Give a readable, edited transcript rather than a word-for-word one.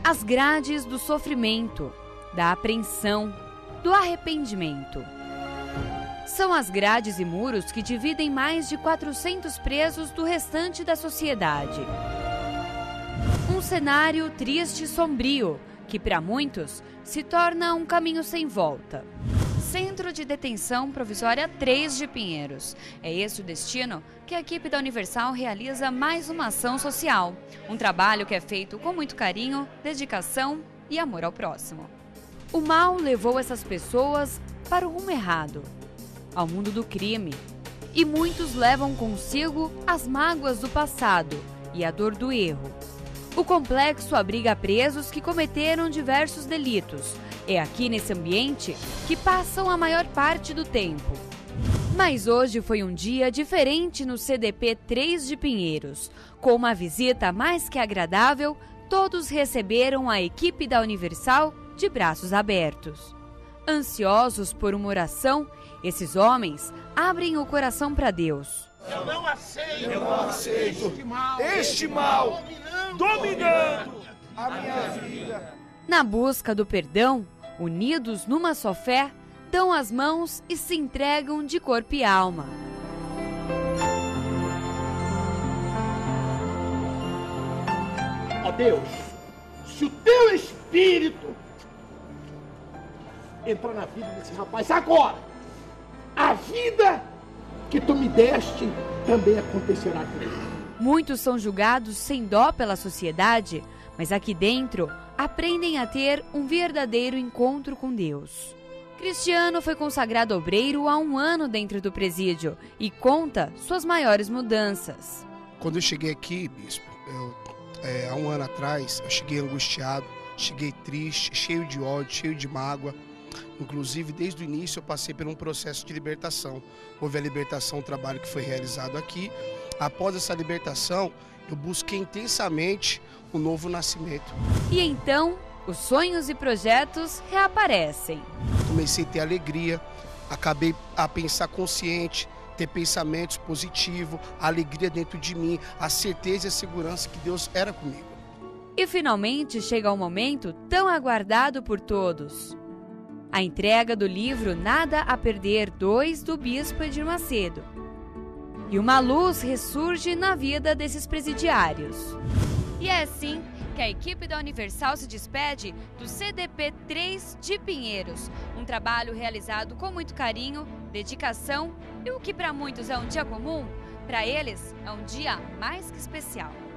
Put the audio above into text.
As grades do sofrimento, da apreensão, do arrependimento. São as grades e muros que dividem mais de 400 presos do restante da sociedade. Um cenário triste e sombrio, que para muitos se torna um caminho sem volta. Centro de Detenção Provisória 3 de Pinheiros. É esse o destino que a equipe da Universal realiza mais uma ação social. Um trabalho que é feito com muito carinho, dedicação e amor ao próximo. O mal levou essas pessoas para o rumo errado, ao mundo do crime. E muitos levam consigo as mágoas do passado e a dor do erro. O complexo abriga presos que cometeram diversos delitos. É aqui nesse ambiente que passam a maior parte do tempo. Mas hoje foi um dia diferente no CDP 3 de Pinheiros. Com uma visita mais que agradável, todos receberam a equipe da Universal de braços abertos. Ansiosos por uma oração, esses homens abrem o coração para Deus. Eu não aceito este mal dominando a minha vida. Na busca do perdão, unidos numa só fé, dão as mãos e se entregam de corpo e alma. Ó Deus, se o teu Espírito entrar na vida desse rapaz agora, a vida que tu me deste também acontecerá com ele. Muitos são julgados sem dó pela sociedade, mas aqui dentro aprendem a ter um verdadeiro encontro com Deus. Cristiano foi consagrado obreiro há 1 ano dentro do presídio e conta suas maiores mudanças. Quando eu cheguei aqui, bispo, há 1 ano atrás, eu cheguei angustiado, cheguei triste, cheio de ódio, cheio de mágoa. Inclusive, desde o início eu passei por um processo de libertação. Houve a libertação, o trabalho que foi realizado aqui. Após essa libertação, eu busquei intensamente o novo nascimento. E então, os sonhos e projetos reaparecem. Comecei a ter alegria, acabei a pensar consciente, ter pensamentos positivos, a alegria dentro de mim, a certeza e a segurança que Deus era comigo. E finalmente chega o momento tão aguardado por todos. A entrega do livro Nada a Perder 2 do Bispo Edir Macedo. E uma luz ressurge na vida desses presidiários. E é assim que a equipe da Universal se despede do CDP 3 de Pinheiros. Um trabalho realizado com muito carinho, dedicação e o que para muitos é um dia comum, para eles é um dia mais que especial.